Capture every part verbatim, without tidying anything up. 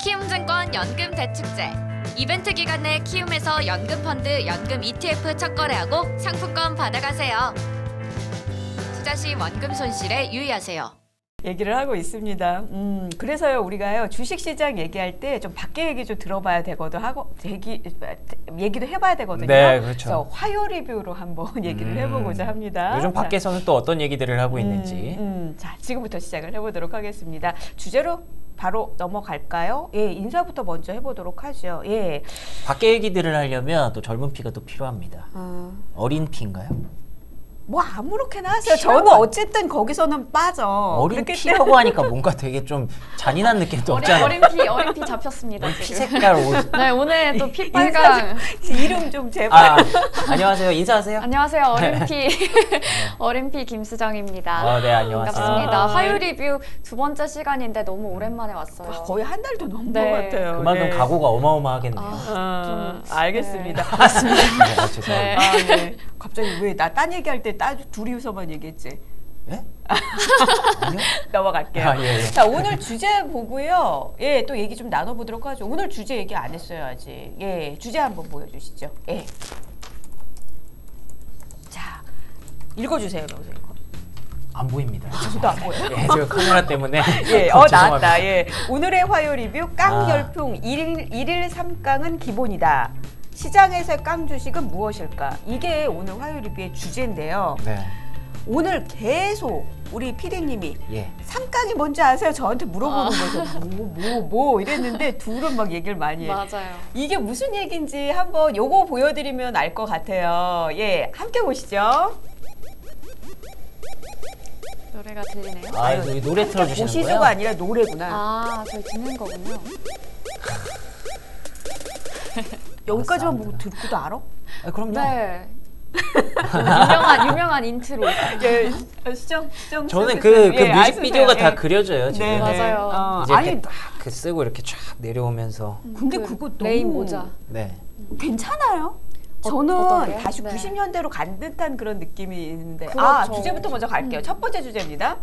키움증권 연금대축제. 이벤트 기간 내 키움에서 연금펀드, 연금 이티에프 첫 거래하고 상품권 받아가세요. 투자 시 원금 손실에 유의하세요. 얘기를 하고 있습니다. 음, 그래서요 우리가요 주식시장 얘기할 때 좀 밖에 얘기 좀 들어봐야 되거든 하고 얘기 얘기도 해봐야 되거든요. 네, 그렇죠. 그래서 화요 리뷰로 한번 얘기를 음, 해보고자 합니다. 요즘 자, 밖에서는 또 어떤 얘기들을 하고 있는지. 음, 음, 자 지금부터 시작을 해보도록 하겠습니다. 주제로 바로 넘어갈까요? 예, 인사부터 먼저 해보도록 하죠. 예. 밖에 얘기들을 하려면 또 젊은 피가 또 필요합니다. 어, 어린 피인가요? 뭐 아무렇게나 하세요. 저는 어쨌든 거기서는 빠져. 어린 그렇기 피라고 하니까 뭔가 되게 좀 잔인한 느낌도 어린, 없잖아요. 어린 피, 어린 피 잡혔습니다. 피 지금. 색깔 옷. 네, 오늘 또 피빨강. 이름 좀 제발. 아, 안녕하세요. 인사하세요. 안녕하세요, 어린 피, 어린 피 김수정입니다. 아, 네, 안녕하세요. 반갑습니다. 아, 화요 리뷰 두 번째 시간인데 너무 오랜만에 왔어요. 아, 거의 한 달도 넘은 네. 것 같아요. 그만큼 예. 각오가 어마어마하겠네요. 아, 좀, 알겠습니다. 네, 아, 죄송합니다. 네. 아, 네. 갑자기 왜 나 딴 얘기할 때 따, 둘이서만 얘기했지? 예? 아니요? 넘어갈게요. 아, 예, 예. 자, 오늘 주제 보고요. 예, 또 얘기 좀 나눠보도록 하죠. 오늘 주제 얘기 안 했어요, 아직. 예, 주제 한번 보여주시죠. 예. 자, 읽어주세요, 명수님. 안 보입니다. 저도 안 보여요. 예, 저 카메라 때문에. 예, 어, 죄송합니다. 나왔다. 예. 오늘의 화요 리뷰 깡 아. 열풍 일일, 일일 삼 강은 기본이다. 시장에서의 깡 주식은 무엇일까? 이게 오늘 화요 리뷰의 주제인데요. 네. 오늘 계속 우리 피디님이 예. 삼강이 뭔지 아세요? 저한테 물어보는 거죠. 뭐, 뭐, 뭐 이랬는데 둘은 막 얘기를 많이 해요. 맞아요. 이게 무슨 얘기인지 한번 요거 보여드리면 알 것 같아요. 예, 함께 보시죠. 노래가 들리네요. 아, 이 노래 틀어주시는 보시죠가 거예요? 아니라 노래구나. 아, 저희 듣는 거군요. 여기까지만 아, 보고 듣고도 알아? 아, 그럼요. 네. 유명한 유명한 인트로. 예, 수정, 수정. 저는 수정, 그, 그 예, 뮤직비디오가 알겠어요. 다 예. 그려져요, 지금. 네, 맞아요. 어, 이제 아니, 이렇게 딱 그 쓰고 이렇게 쫙 내려오면서. 근데 그 그거 너무 레인 모자. 네. 괜찮아요? 어, 저는 어떤데요? 다시 네. 구십 년대로 간 듯한 그런 느낌이 있는데 그렇죠. 아 주제부터 먼저 갈게요. 첫 번째 주제입니다.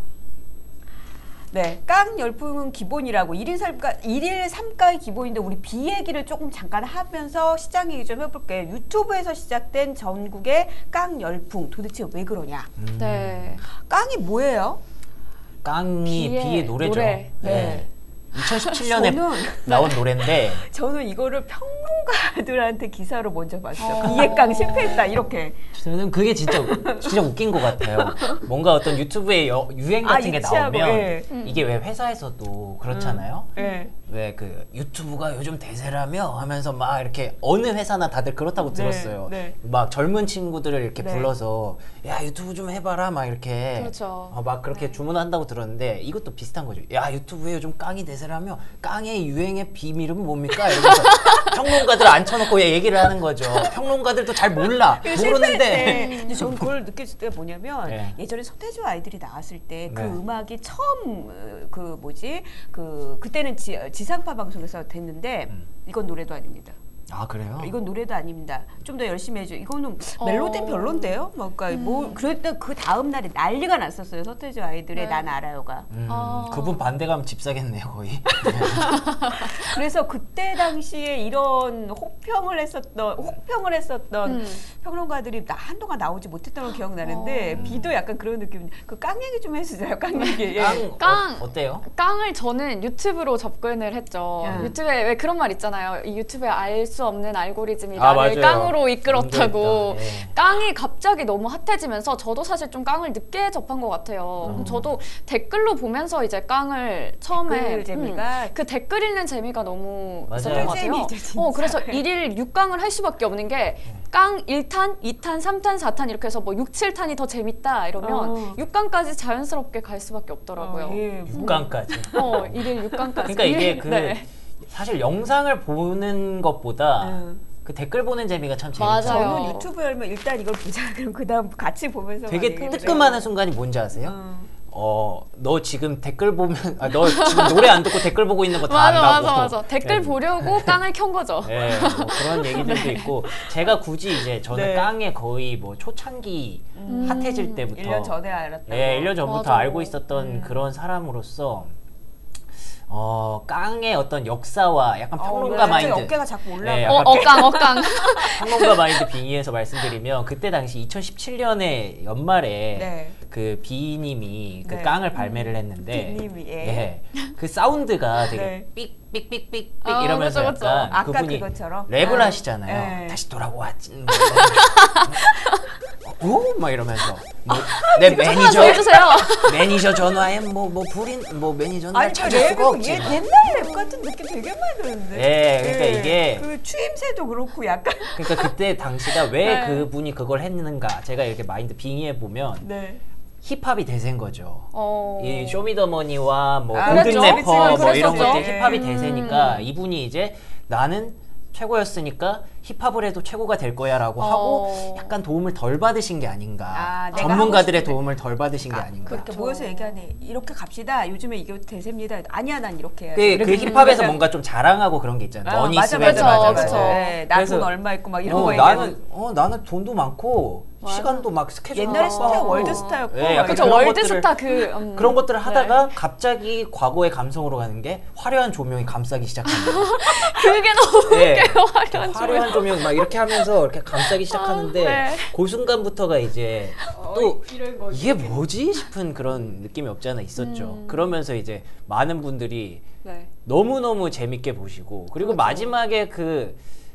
네, 깡 열풍은 기본이라고 일일 삼가 일일 삼가의 기본인데 우리 비 얘기를 조금 잠깐 하면서 시장 얘기 좀 해볼게요. 유튜브에서 시작된 전국의 깡 열풍 도대체 왜 그러냐? 음. 네. 깡이 뭐예요? 깡이 비의 비의 노래죠. 노래. 네. 이천십칠 년에 저는 나온 노래인데 저는 이거를 평론가들한테 기사로 먼저 봤어요. 어. 비의 깡 실패했다 이렇게. 저는 그게 진짜 진짜 웃긴 것 같아요. 뭔가 어떤 유튜브에 여, 유행 아, 같은 게 유치하고, 나오면 예. 이게 왜 회사에서도 그렇잖아요. 네. 왜 그 유튜브가 요즘 대세라며 하면서 막 이렇게 어느 회사나 다들 그렇다고 네, 들었어요. 네. 막 젊은 친구들을 이렇게 네. 불러서 야 유튜브 좀 해봐라 막 이렇게 그렇죠. 어, 막 그렇게 네. 주문한다고 들었는데 이것도 비슷한 거죠. 야 유튜브에 요즘 깡이 대세라며 깡의 유행의 비밀은 뭡니까? 이러면서 평론가들 앉혀놓고 얘기를 하는 거죠. 평론가들도 잘 몰라 모르는데. 근데 저는 그걸 느꼈을 때가 뭐냐면 네. 예전에 서태지 아이들이 나왔을 때 그 네. 음악이 처음 어, 그 뭐지 그 그때는 지, 지상파 방송에서 됐는데 음. 이건 노래도 아닙니다. 아 그래요? 이건 노래도 아닙니다. 좀 더 열심히 해줘. 이거는 어. 멜로디는 별론데요. 뭔가 음. 뭐 그랬던 그 다음 날에 난리가 났었어요. 서태지 아이들의 네. 난 알아요가. 음, 아. 그분 반대 가면 집 사겠네요 거의. 그래서 그때 당시에 이런 혹평을 했었던 혹평을 했었던 음. 평론가들이 나 한동안 나오지 못했던 걸 기억나는데 어. 비도 약간 그런 느낌. 그 깡 얘기 좀 해주세요. 깡 얘기. 예. 깡, 깡. 어, 어때요? 깡을 저는 유튜브로 접근을 했죠. 야. 유튜브에 왜 그런 말 있잖아요. 이 유튜브에 알 수 없는 알고리즘이 아, 나를 맞아요. 깡으로 이끌었다고. 문제 있다. 예. 깡이 갑자기 너무 핫해지면서 저도 사실 좀 깡을 늦게 접한 것 같아요. 음. 저도 댓글로 보면서 이제 깡을 처음에 댓글 재미가 음, 그 댓글 읽는 재미가 너무 맞아요. 있었던 것 같아요. 꿀잼이죠, 진짜. 어, 그래서 일일 육 강을 할 수밖에 없는 게 깡 일 탄, 이 탄, 삼 탄, 사 탄 이렇게 해서 뭐 육, 칠 탄이 더 재밌다 이러면 어. 육 강까지 자연스럽게 갈 수밖에 없더라고요. 어, 예. 육 강까지. 어, 일일 육 강까지. 그러니까 이게 그 네. 사실 영상을 보는 것보다 음. 그 댓글 보는 재미가 참 맞아요. 재밌어요. 저는 유튜브 열면 일단 이걸 보자. 그럼 그다음 같이 보면서 되게 막 얘기를 뜨끔하는 해요. 순간이 뭔지 아세요? 음. 어, 너 지금 댓글 보면, 아, 너 지금 노래 안 듣고 댓글 보고 있는 거 다 맞아, 안다고. 맞아, 맞아. 댓글 네. 보려고 깡을 켠 거죠. 네, 뭐 그런 얘기들도 있고 제가 굳이 이제 저는 네. 깡에 거의 뭐 초창기 음. 핫해질 때부터 일 년 전에 알았다고. 예, 일 년 전부터 맞아. 알고 있었던 음. 그런 사람으로서 어, 깡의 어떤 역사와 약간 평론가 어, 갑자기 마인드. 어깨가 자꾸 올라가. 네, 어, 약간 억강 억강. 평론가 마인드 빙의해서 말씀드리면 그때 당시 이천십칠 년에 연말에 네. 그 비님이 그 네. 깡을 발매를 했는데 비님이, 예. 예. 그 사운드가 되게 네. 삑삑삑삑삑 아, 이러면서 그쵸, 그쵸. 약간 아까 그분이 그것처럼? 랩을 네. 하시잖아요. 네. 다시 돌아왔지. 오? 막 이러면서 뭐, 내 하나 더 매니저 해주세요. 매니저 전화에 뭐 뭐 불인 뭐 매니저는 날 아니 그 찾을 수가 랩이 없지. 예, 옛날 랩 같은 느낌 되게 많이 드는데. 네, 그러니까 이게- 그 추임새도 그렇고 약간. 그러니까 그때 당시가 왜 네. 그분이 그걸 했는가 제가 이렇게 마인드 빙의해 보면 네. 힙합이 대세인 거죠. 어. 이 쇼미더머니와 뭐 아, 골든 그렇죠. 래퍼 그렇죠. 뭐 이런 그랬었죠. 것들 힙합이 음. 대세니까 이분이 이제 나는 최고였으니까 힙합을 해도 최고가 될 거야라고 어. 하고 약간 도움을 덜 받으신 게 아닌가. 아, 내가 전문가들의 하고 싶은 도움을 덜 받으신 게 아닌가. 그렇게 모여서 얘기하네. 이렇게 갑시다. 요즘에 이게 대세입니다. 아니야, 난 이렇게 해야 그, 돼. 그 이렇게 힙합에서 약간- 뭔가 좀 자랑하고 그런 게 있잖아요. 아, 머니 맞아, 스웨드 맞아, 맞아, 맞아. 맞아. 네, 나돈 그래서 얼마 있고 막 이런 어, 거 얘기하는. 나는 어 나는 돈도 많고 맞아. 시간도 막 스케줄 옛날에 막 스타 빠고. 월드스타였고. 예, 약간 그쵸, 그런 월드스타 그 음. 그런 것들을 네. 하다가 갑자기 과거의 감성으로 가는 게 화려한 조명이 감싸기 시작합니다. 그게 너무 네. 웃겨요. 화려한 화려한 조명 막 이렇게 하면서 이렇게 감싸기 시작하는데 아, 네. 그 순간부터가 이제 또 이런 거. 이게 뭐지 싶은 그런 느낌이 없지 않아 있었죠. 음. 그러면서 이제 많은 분들이 네. 너무너무 재밌게 보시고 그리고 그렇죠. 마지막에 그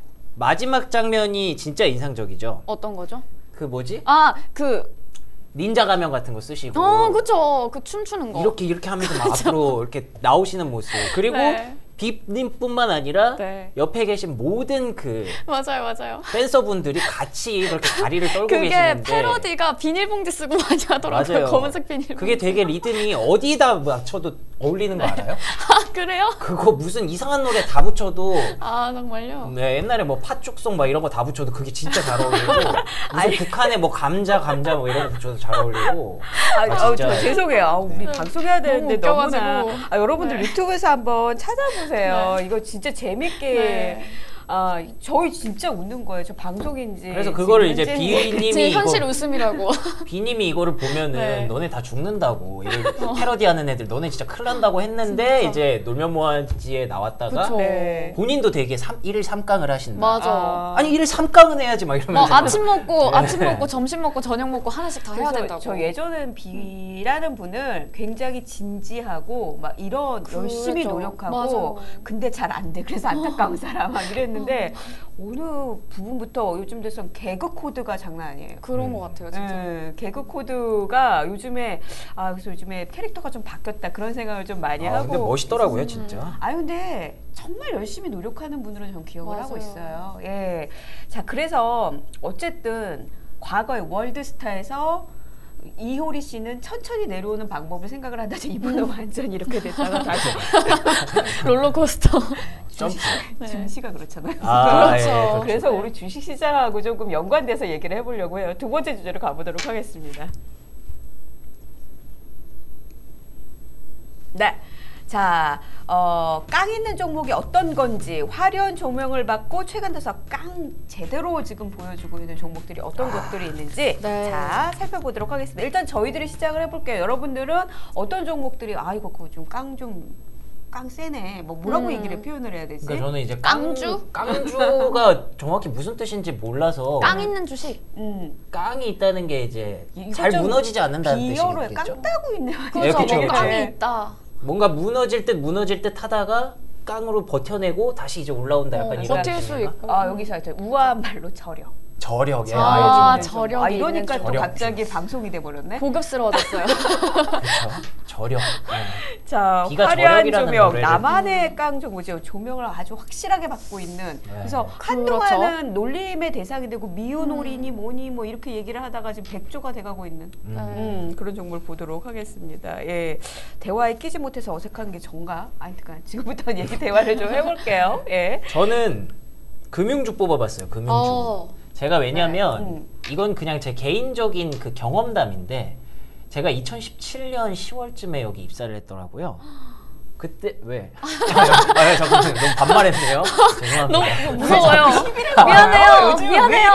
마지막 장면이 진짜 인상적이죠. 어떤 거죠? 그 뭐지? 아, 그 닌자 가면 같은 거 쓰시고 어, 그쵸. 그 춤추는 거. 이렇게 이렇게 하면서 막 앞으로 이렇게 나오시는 모습 그리고 네. 빕님뿐만 아니라 네. 옆에 계신 모든 그 맞아요, 맞아요. 댄서분들이 같이 그렇게 다리를 떨고 그게 계시는데 패러디가 비닐봉지 쓰고 많이 하더라고요. 맞아요. 검은색 비닐봉지. 그게 되게 리듬이 어디다 맞춰도 어울리는 거 알아요? 아, 그래요? 그거 무슨 이상한 노래 다 붙여도 아, 정말요? 네, 옛날에 뭐 팥죽송 막 이런 거 다 붙여도 그게 진짜 잘 어울리고 무슨 북한에 뭐 감자 감자 뭐 이런 거 붙여도 잘 어울리고 아, 아, 아우, 진짜. 저 죄송해요. 아, 우리 방송해야 되는데 너무 너무나. 웃겨가지고. 아, 여러분들 네. 유튜브에서 한번 찾아보세요. 이거 진짜 재밌게. 네. 아, 저희 진짜 웃는 거예요. 저 방송인지. 그래서 그거를 지금 이제 현재인지. 비님이 제 이거 현실 웃음이라고. 비님이 이거를 보면은 네. 너네 다 죽는다고 이걸 패러디하는 애들 너네 진짜 큰일 난다고 했는데 진짜. 이제 놀면 뭐하지에 나왔다가 그쵸. 네. 본인도 되게 삼, 일일 삼강을 하신다. 맞아. 아. 아니 일일 삼강은 해야지 막 어, 이러면서 아침 먹고, 네. 아침 먹고, 점심 먹고, 저녁 먹고 하나씩 다 해야 그래서 된다고. 저 예전엔 비라는 분을 굉장히 진지하고 막 이런 열심히 그렇죠. 노력하고 맞아요. 근데 잘 안 돼. 그래서 안타까운 사람 막 이랬는데 어느 부분부터 요즘 돼서 개그 코드가 장난 아니에요. 그런 음. 것 같아요, 진짜. 음, 개그 코드가 요즘에 아 그래서 요즘에 캐릭터가 좀 바뀌었다 그런 생각을 좀 많이 아, 하고. 근데 멋있더라고요 음. 진짜. 아 근데 정말 열심히 노력하는 분으로 전 기억을 하고 맞아요. 있어요. 예. 자 그래서 어쨌든 과거의 월드스타에서 이효리 씨는 천천히 내려오는 방법을 생각을 하다가 이분은 완전 이렇게 됐다가 다시 롤러코스터. 점프. 네. 증시가 그렇잖아요. 아, 그렇죠. 예, 그렇죠. 그래서 우리 주식시장하고 조금 연관돼서 얘기를 해보려고 해요. 두 번째 주제로 가보도록 하겠습니다. 네. 자, 어, 깡 있는 종목이 어떤 건지 화려한 조명을 받고 최근 들어서 깡 제대로 지금 보여주고 있는 종목들이 어떤 것들이 있는지 네. 자 살펴보도록 하겠습니다. 일단 저희들이 시작을 해볼게요. 여러분들은 어떤 종목들이 아 이거 그거 좀 깡 좀 깡 세네. 뭐 뭐라고 음. 얘기를 표현을 해야 되지? 그러니까 저는 이제 깡, 깡주? 깡주가 정확히 무슨 뜻인지 몰라서 깡 있는 주식. 음. 깡이 있다는 게 이제 이거 잘 좀 무너지지 않는다는 비어로 깡 뜻이겠죠. 따고 있네. 예, 그렇죠. 그쵸, 뭐 그쵸. 깡이 있다. 뭔가 무너질 듯 무너질 듯 하다가 깡으로 버텨내고 다시 이제 올라온다 약간 어, 이런 버틸 수 느낌인가? 있고. 아 여기서 하여튼 우아한 말로 저렴. 저력에 아, 아, 예, 저력이 아 이러니까 있는 또 저렴. 갑자기 방송이 돼 버렸네. 고급스러워졌어요. 그렇죠. 저력. 네. 자 비가 화려한 저력이라는 조명, 노래를- 나만의 깡 종목이죠. 조명을 아주 확실하게 받고 있는. 그래서 한동안은 놀림의 대상이 되고 미운홀이니 뭐니 뭐 이렇게 얘기를 하다가 지금 백조가 돼가고 있는. 음. 음, 그런 종목을 보도록 하겠습니다. 예, 대화에 끼지 못해서 어색한 게 전가? 아니까 지금부터 얘기 대화를 좀 해볼게요. 예. 저는 금융주 뽑아봤어요. 금융주. 어. 제가 왜냐면 네, 음. 이건 그냥 제 개인적인 그 경험담인데 제가 이천십칠 년 시월쯤에 여기 입사를 했더라고요. 그때 왜? 아, 잠깐만요. 너무 반말했네요. 죄송합니다. 너무 무서워요. 미안해요. 요즘은 미안해요.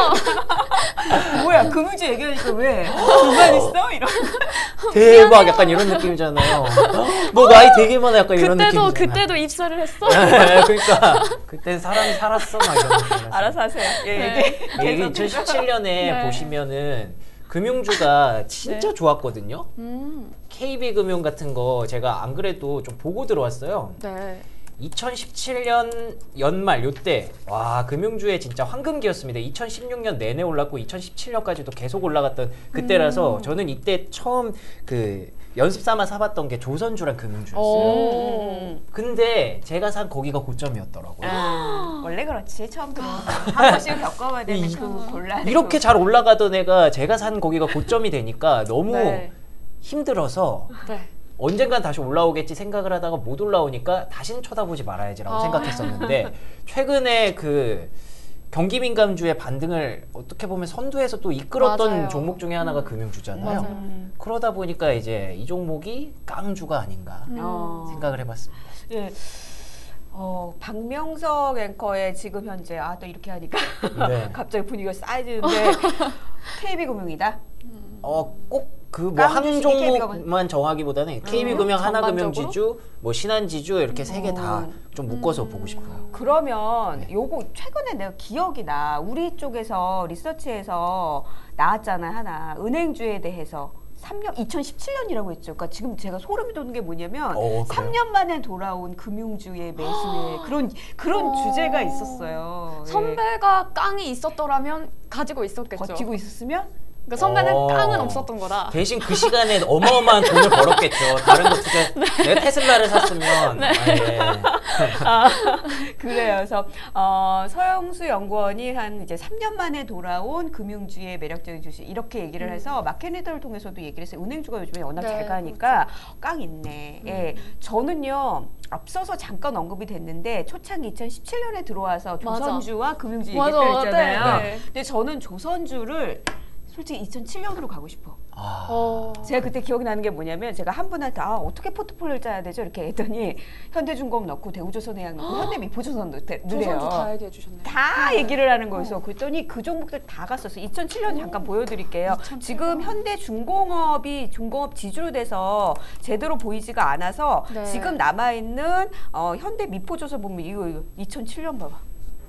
뭐야 금융주 얘기하니까 왜? 불만 있어? 이런. 대박 약간 이런 느낌이잖아요. 너 나이 되게 많아 약간 이런 그때도 느낌이잖아. 그때도 입사를 했어? 네, 그러니까 그때 사람이 살았어 막 이런 느낌. 알아서 하세요. 예, 네. 얘기. 이게 이천십칠 년에 네. 보시면은 금융주가 진짜 네. 좋았거든요. 음, 케이비금융 같은 거 제가 안 그래도 좀 보고 들어왔어요. 네. 이천십칠 년 연말 요때 와 금융주의 진짜 황금기였습니다. 이천십육 년 내내 올랐고 이천십칠 년까지도 계속 올라갔던 그때라서 음. 저는 이때 처음 그 연습 삼아 사봤던 게 조선주란 금융주였어요. 오. 근데 제가 산 거기가 고점이었더라고요. 아, 원래 그렇지 처음 들어오면 한 번씩 겪어봐야 되는 이- 그 곤란. 이렇게 잘 올라가던 애가 제가 산 거기가 고점이 되니까 너무 네. 힘들어서 네. 언젠간 다시 올라오겠지 생각을 하다가 못 올라오니까 다시는 쳐다보지 말아야지라고 아. 생각했었는데 최근에 그 경기민감주의 반등을 어떻게 보면 선두에서 또 이끌었던 맞아요. 종목 중에 하나가 금융주잖아요. 맞아요. 음. 그러다 보니까 이제 이 종목이 깡주가 아닌가 음. 어. 생각을 해봤습니다. 예. 어, 박명석 앵커의 지금 현재 아 또 이렇게 하니까 네. 갑자기 분위기가 쌓여지는데 케이비금융이다. 어, 꼭 그 뭐 한 깡주식이 종목만 정하기보다는 케이비금융, 하나금융지주, 뭐 신한지주 이렇게 세 개 다 좀 묶어서 보고 싶어요. 그러면 네. 요거 최근에 내가 기억이 나. 우리 쪽에서 리서치에서 나왔잖아요. 하나. 은행주에 대해서 삼 년 이천십칠 년이라고 했죠. 그러니까 지금 제가 소름이 돋는 게 뭐냐면 어, 그래요? 삼 년 만에 돌아온 금융주의 매수의 그런 그런 어. 주제가 있었어요. 예. 선배가 깡이 있었더라면 가지고 있었겠죠. 버티고 있었으면 그러니까 선배는 어. 깡은 없었던 거다. 대신 그 시간에 어마어마한 돈을 벌었겠죠. 다른 거 투자. 내가 테슬라를 샀으면. 아, 예. 그래요. 그래서 어, 서영수 연구원이 한 이제 삼 년 만에 돌아온 금융주의 매력적인 주식 이렇게 얘기를 해서 마켓리더를 통해서도 얘기를 했어요. 은행주가 요즘에 워낙 네, 잘 가니까 깡 있네. 예. 저는요 앞서서 잠깐 언급이 됐는데 초창기 이천십칠 년에 들어와서 맞아. 조선주와 금융주 맞아, 얘기했잖아요. 맞아. 네, 네. 근데 저는 조선주를 솔직히 이천칠 년으로 가고 싶어. 아, 어. 제가 그때 기억이 나는 게 뭐냐면 제가 한 분한테 아 어떻게 포트폴리오를 짜야 되죠? 이렇게 했더니 현대중공업 넣고 대우조선해양 넣고 현대미포조선 넣- 넣으래요. 조선주 다 얘기해 주셨네요. 다 얘기를 하는 거였어. 그랬더니 그 종목들 다 갔었어. 이천칠 년 잠깐 보여드릴게요. 지금 현대중공업이 중공업 지주로 돼서 제대로 보이지가 않아서 네. 지금 남아있는 어, 현대미포조선 보면 이거, 이거 이천칠 년 봐봐.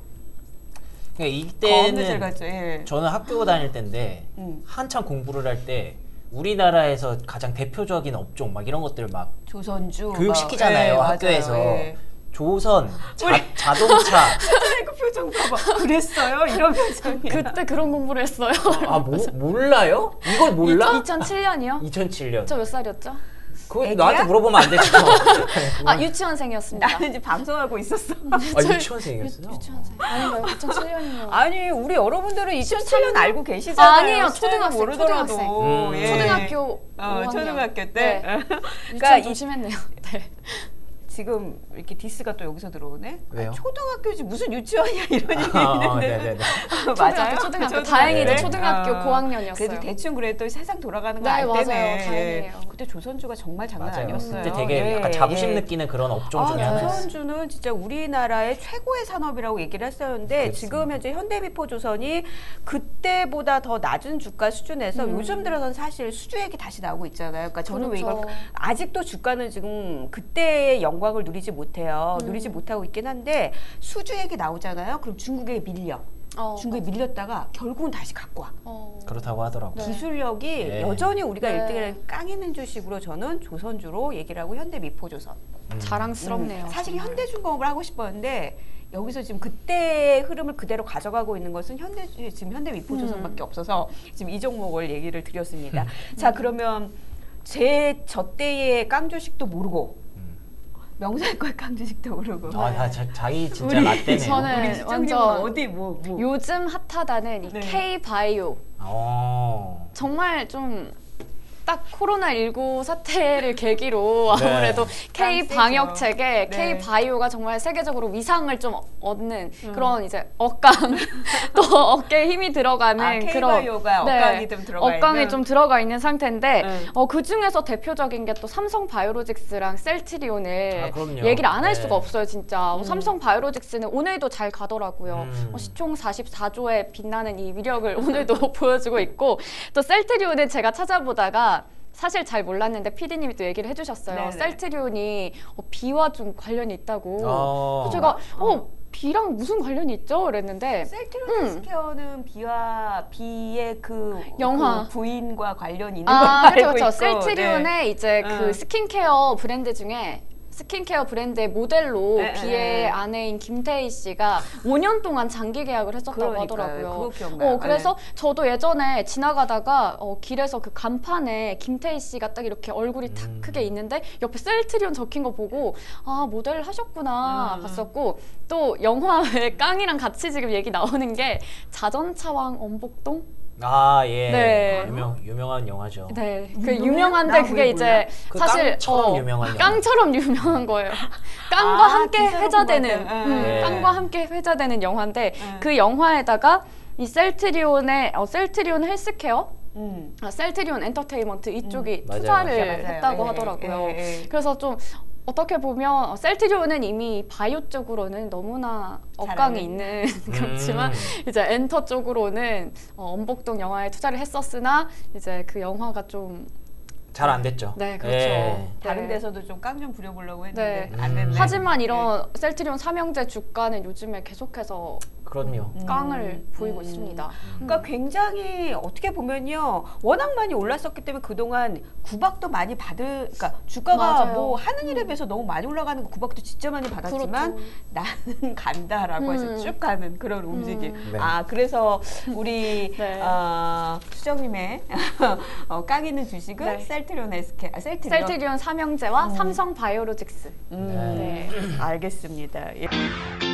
그러니까 겁나 잘 이때는 갔죠. 예. 저는 학교 다닐 때인데 음. 한참 공부를 할 때 우리나라에서 가장 대표적인 업종 막 이런 것들 막 조선주 교육 막, 시키잖아요 예, 맞아요. 학교에서 예. 조선, 자, 자동차. 그 표정 봐봐. 그랬어요? 이런 표정이야. 그때 그런 공부를 했어요. 아 모, 몰라요? 이걸 몰라? 이천칠 년이요? 이천칠 년. 저 몇 살이었죠? 그거 애기야? 나한테 물어보면 안 되죠. 아 유치원생이었습니다. 나는 이제 방송하고 있었어. 아 유치원생이었어요. 유치원생. 아닌가요? 이천칠 년이면. 아니 우리 여러분들은 이천칠 년 알고 계시잖아요. 아, 아니에요. 수능은 초등학생, 모르더라도. 초등학생. 음. 예. 초등학교 어, 오 학년. 초등학교 때. 네. 그러니까 유치원 이- 좀 심했네요. 네. 지금 이렇게 디스가 또 여기서 들어오네. 왜요? 아, 초등학교지 무슨 유치원이야 이런 얘기 아, 아, 있는데. 네네네. 맞아요. 초등학교, 초등학교. 초등학교. 다행히도 네. 초등학교 아, 고학년이었어요. 그래도 대충 그래도 세상 돌아가는 거 네, 알 맞아요. 때네. 다행이에요. 그때 조선주가 정말 장난 맞아요. 아니었어요. 그때 되게 예, 약간 자부심 예. 느끼는 그런 업종 중에 아, 하나였어요. 조선주는 진짜 우리나라의 최고의 산업이라고 얘기를 했었는데 그렇습니다. 지금 현재 현대미포조선이 그때보다 더 낮은 주가 수준에서 음. 요즘 들어서는 사실 수주액이 다시 나오고 있잖아요. 그러니까 저는 왜 그렇죠. 이걸 아직도 주가는 지금 그때의 영광을 누리지 못해요. 음. 누리지 못하고 있긴 한데 수주액이 나오잖아요. 그럼 중국에 밀려. 어, 중국에 밀렸다가 결국은 다시 갖고 와. 어. 그렇다고 하더라고요. 네. 기술력이 네. 여전히 우리가 네. 일 등이라는 깡 있는 주식으로 저는 조선주로 얘기를 하고 현대미포조선. 자랑스럽네요. 음, 사실 정말. 현대중공업을 하고 싶었는데 여기서 지금 그때의 흐름을 그대로 가져가고 있는 것은 현대 지금 현대미포조선밖에 음. 없어서 지금 이 종목을 얘기를 드렸습니다. 자 그러면 제 저 때의 깡 주식도 모르고 음. 명상과 깡 주식도 모르고. 아, 다 자, 자기 진짜 우리- 라떼네요. 저는 우리 시청님은 완전 어디 뭐 뭐. 요즘 핫하다는 이 네. K 바이오 어. 정말 좀 딱 코로나십구 사태를 계기로 아무래도 K 방역 체계, 네. K 바이오가 정말 세계적으로 위상을 좀 얻는 음. 그런 이제 억강 또 어깨에 힘이 들어가는 아, K 그런 바이오가 네, 억강이 좀 들어가 억강이 있는 좀 들어가 있는 상태인데 네. 어, 그 중에서 대표적인 게 또 삼성 바이오로직스랑 셀트리온을 아, 그럼요. 얘기를 안 할 네. 수가 없어요, 진짜. 음. 어, 삼성 바이오로직스는 오늘도 잘 가더라고요. 음. 어, 시총 사십사조의 빛나는 이 위력을 오늘도 보여주고 있고 또 셀트리온은 제가 찾아보다가 사실 잘 몰랐는데 피디님이 또 얘기를 해주셨어요. 네네. 셀트리온이 어, 비와 좀 관련이 있다고. 어. 그래서 제가 어, 비랑 무슨 관련이 있죠? 그랬는데 셀트리온 음. 헬스케어는 비와 비의 그, 영화. 그 부인과 관련이 있는 아, 걸로 그렇죠, 알고 그렇죠. 있고 셀트리온의 네. 이제 음. 그 스킨케어 브랜드 중에 스킨케어 브랜드의 모델로 네, 비의 네. 아내인 김태희 씨가 오 년 동안 장기 계약을 했었다고 그러니까요. 하더라고요. 그거 기억나요. 어, 그래서 저도 예전에 지나가다가 어, 길에서 그 간판에 김태희 씨가 딱 이렇게 얼굴이 탁 음. 크게 있는데 옆에 셀트리온 적힌 거 보고 아 모델을 하셨구나 음, 봤었고 또 영화에 깡이랑 같이 지금 얘기 나오는 게 자전차왕 엄복동 아, 예. 네. 유명, 유명한 영화죠. 네, 그 유명해요? 유명한데 나 그게 왜 이제 그 사실 깡처럼 어, 유명한 영화. 깡처럼 유명한 거예요. 깡과 아, 함께 기사로 회자되는, 본 것 같아. 음, 네. 깡과 함께 회자되는 영화인데 네. 그 영화에다가 이 셀트리온의 어, 셀트리온 헬스케어, 음. 아, 셀트리온 엔터테인먼트 이쪽이 맞아요, 투자를 맞아요, 맞아요. 했다고 예, 하더라고요. 예, 예. 그래서 좀 어떻게 보면 어, 셀트리온은 이미 바이오 쪽으로는 너무나 억강이 잘하는. 있는 그렇지만 음. 이제 엔터 쪽으로는 어, 엄복동 영화에 투자를 했었으나 이제 그 영화가 좀 잘 안 됐죠. 네, 그렇죠. 예. 다른 네. 데서도 좀 깡 좀 부려보려고 했는데 네. 안 됐네. 하지만 이런 셀트리온 삼형제 주가는 요즘에 계속해서 그럼요. 음. 깡을 보이고 음. 있습니다. 그러니까 굉장히 어떻게 보면요 워낙 많이 올랐었기 때문에 그동안 구박도 많이 받을 그러니까 주가가 맞아요. 뭐 하는 일에 비해서 너무 많이 올라가는 거 구박도 진짜 많이 받았지만 그렇죠. 나는 간다라고 해서 음. 쭉 가는 그런 움직임. 음. 네. 아 그래서 우리 네. 어, 수정님의 어, 깡 있는 주식은 네. 셀트리온 에스케 아, 셀트리온. 셀트리온 삼형제와 음. 삼성 바이오로직스. 음, 네. 알겠습니다. 예.